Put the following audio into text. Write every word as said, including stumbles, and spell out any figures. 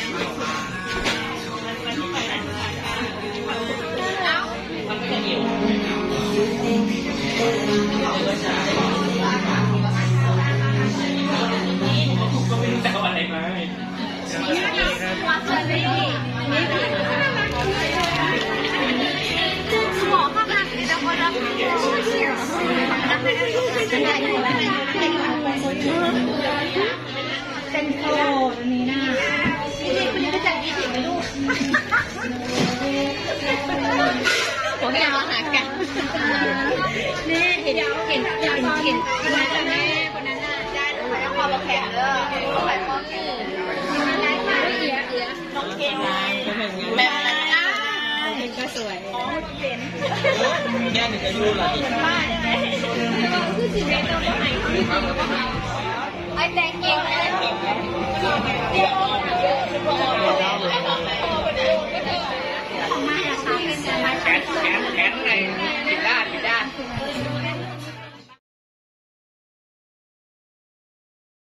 แต่ว่าอะไรมาหมอข้างหลังนี่นะคนละเป็นโคอันนี้นะนี่คุณจะจัดยี่สิบไหมลูกผมอยากมาหากันนี่เห็นเห็นเห็นเห็นคนนั้นแม่คนนั้นน่ะได้แล้วพอมาแข่งเลยเขาไปพอแข่งได้ค่ะเอียเอียน้องเก่งแม่เห็นก็สวยอ๋อเป็นแค่หนึ่งอายุละบ้าใช่ไหมคือสิเมตรตัวไหนไอ้แดงเก่งไอ้เก่งเดี๋ยวของมาอะค่ะเป็นแขนแขนแขนไงผิดด้านผิดด้าน